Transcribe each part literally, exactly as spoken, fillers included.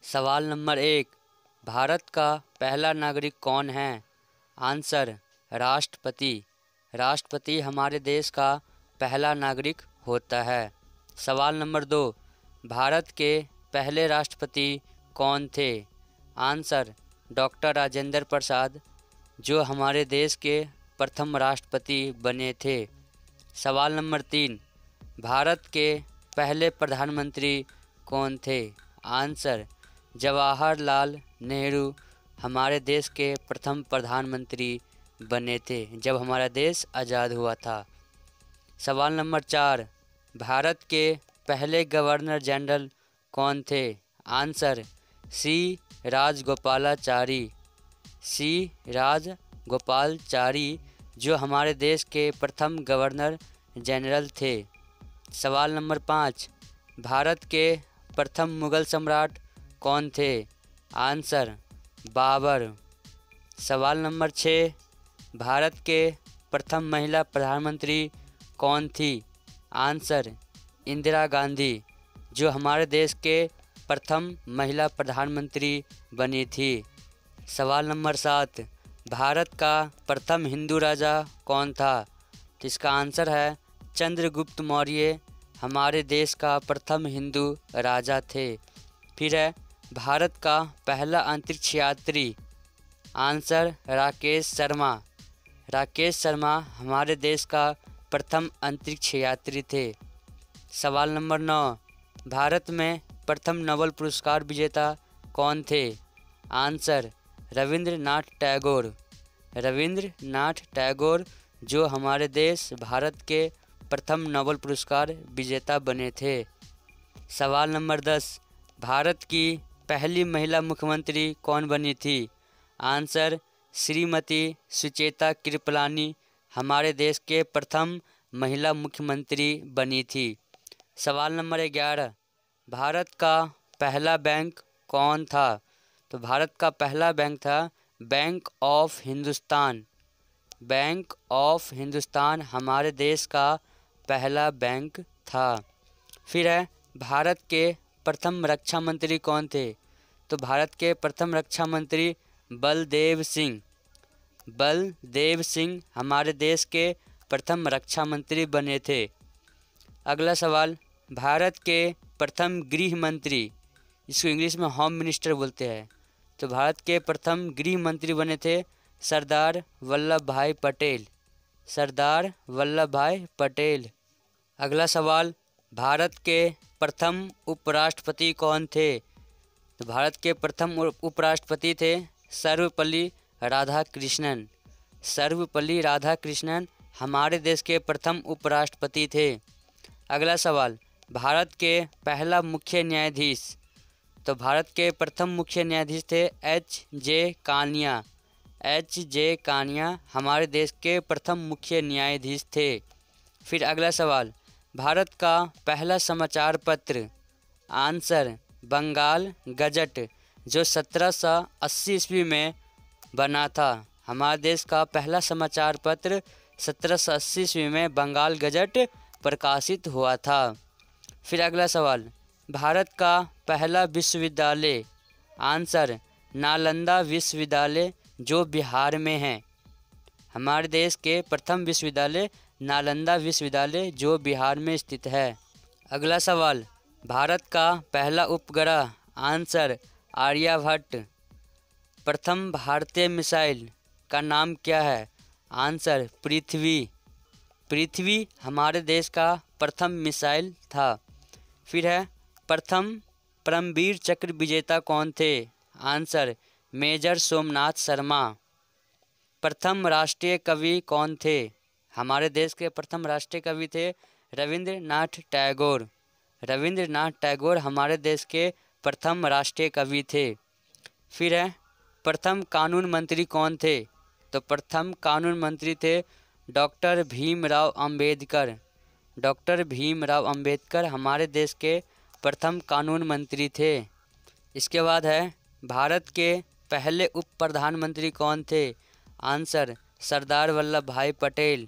सवाल नंबर एक, भारत का पहला नागरिक कौन है? आंसर राष्ट्रपति। राष्ट्रपति हमारे देश का पहला नागरिक होता है। सवाल नंबर दो, भारत के पहले राष्ट्रपति कौन थे? आंसर डॉक्टर राजेंद्र प्रसाद, जो हमारे देश के प्रथम राष्ट्रपति बने थे। सवाल नंबर तीन, भारत के पहले प्रधानमंत्री कौन थे? आंसर जवाहरलाल नेहरू, हमारे देश के प्रथम प्रधानमंत्री बने थे जब हमारा देश आज़ाद हुआ था। सवाल नंबर चार, भारत के पहले गवर्नर जनरल कौन थे? Answer C Rajagopalachari. C Rajagopalachari, जो हमारे देश के प्रथम गवर्नर जनरल थे। सवाल नंबर पाँच, भारत के प्रथम मुगल सम्राट कौन थे? आंसर बाबर। सवाल नंबर छः, भारत के प्रथम महिला प्रधानमंत्री कौन थी? आंसर इंदिरा गांधी, जो हमारे देश के प्रथम महिला प्रधानमंत्री बनी थी। सवाल नंबर सात, भारत का प्रथम हिंदू राजा कौन था? तो इसका आंसर है चंद्रगुप्त मौर्य, हमारे देश का प्रथम हिंदू राजा थे। फिर है भारत का पहला अंतरिक्ष यात्री। आंसर राकेश शर्मा। राकेश शर्मा हमारे देश का प्रथम अंतरिक्ष यात्री थे। सवाल नंबर नौ, भारत में प्रथम नोबेल पुरस्कार विजेता कौन थे? आंसर रविंद्रनाथ टैगोर। रविंद्रनाथ टैगोर, जो हमारे देश भारत के प्रथम नोबेल पुरस्कार विजेता बने थे। सवाल नंबर दस, भारत की पहली महिला मुख्यमंत्री कौन बनी थी? आंसर श्रीमती सुचेता कृपलानी, हमारे देश के प्रथम महिला मुख्यमंत्री बनी थी। सवाल नंबर ग्यारह, भारत का पहला बैंक कौन था? तो भारत का पहला बैंक था bank of Hindustan. Bank of Hindustan हमारे देश का पहला बैंक था। फिर है भारत के प्रथम रक्षा मंत्री कौन थे? तो भारत के प्रथम रक्षा मंत्री बलदेव सिंह। बलदेव सिंह हमारे देश के प्रथम रक्षा मंत्री बने थे। अगला सवाल, भारत के प्रथम गृह मंत्री, इसको इंग्लिश में होम मिनिस्टर बोलते हैं, तो भारत के प्रथम गृह मंत्री बने थे सरदार वल्लभ भाई पटेल। सरदार वल्लभ भाई पटेल। अगला सवाल, भारत के प्रथम उपराष्ट्रपति कौन थे? तो भारत के प्रथम उपराष्ट्रपति थे सर्वपल्ली राधाकृष्णन। सर्वपल्ली राधाकृष्णन हमारे देश के प्रथम उपराष्ट्रपति थे। अगला सवाल, भारत के पहला मुख्य न्यायाधीश, तो भारत के प्रथम मुख्य न्यायाधीश थे H J Kania. H J Kania हमारे देश के प्रथम मुख्य न्यायाधीश थे। फिर अगला सवाल, भारत का पहला समाचार पत्र। आंसर बंगाल गजट, जो सत्रह सौ अस्सी ईस्वी में बना था। हमारे देश का पहला समाचार पत्र सत्रह सौ अस्सी ईस्वी में बंगाल गजट प्रकाशित हुआ था। फिर अगला सवाल, भारत का पहला विश्वविद्यालय। आंसर नालंदा विश्वविद्यालय, जो बिहार में है। हमारे देश के प्रथम विश्वविद्यालय नालंदा विश्वविद्यालय, जो बिहार में स्थित है। अगला सवाल, भारत का पहला उपग्रह। आंसर आर्यभट्ट। प्रथम भारतीय मिसाइल का नाम क्या है? आंसर पृथ्वी। पृथ्वी हमारे देश का प्रथम मिसाइल था। फिर है प्रथम परमवीर चक्र विजेता कौन थे? Answer major Somnath Sharma. प्रथम राष्ट्रीय कवि कौन थे? हमारे देश के प्रथम राष्ट्रीय कवि थे रविंद्रनाथ टैगोर। रविंद्रनाथ टैगोर हमारे देश के प्रथम राष्ट्रीय कवि थे। फिर है प्रथम कानून मंत्री कौन थे? तो प्रथम कानून मंत्री थे डॉक्टर भीमराव अंबेडकर। डॉक्टर भीमराव अंबेडकर हमारे देश के प्रथम कानून मंत्री थे। इसके बाद है भारत के पहले उप प्रधानमंत्री कौन थे? आंसर सरदार वल्लभ भाई पटेल।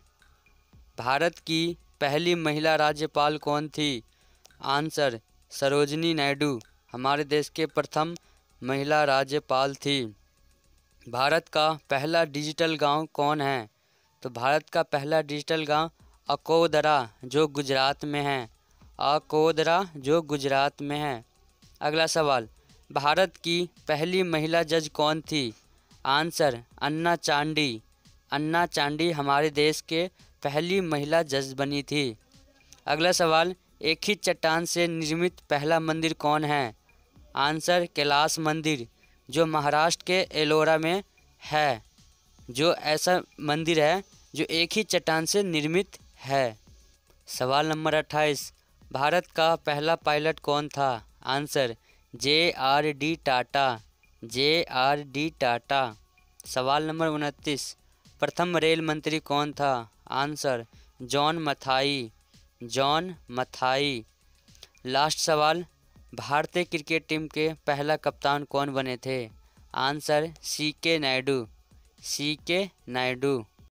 भारत की पहली महिला राज्यपाल कौन थी? आंसर सरोजिनी नायडू, हमारे देश के प्रथम महिला राज्यपाल थी। भारत का पहला डिजिटल गांव कौन है? तो भारत का पहला डिजिटल गांव अकोदरा जो गुजरात में है। अकोदरा जो गुजरात में है। अगला सवाल, भारत की पहली महिला जज कौन थी? आंसर, अन्ना चांडी। अन्ना चांडी हमारे देश के पहली महिला जज बनी थी। अगला सवाल, एक ही चट्टान से निर्मित पहला मंदिर कौन है? आंसर, कैलाश मंदिर जो महाराष्ट्र के एलोरा में है। जो ऐसा मंदिर है जो एक ही चट्टान से निर्मित है। सवाल नंबर अट्ठाईस, भारत का पहला पायलट कौन था? Answer, J R D Tata. J R D Tata. सवाल नंबर उनतीस, प्रथम रेल मंत्री कौन था? Answer, John Mathai. John Mathai. Last सवाल, भारतीय क्रिकेट टीम के पहला कप्तान कौन बने थे? आंसर, सी के नायडू। सी के नायडू।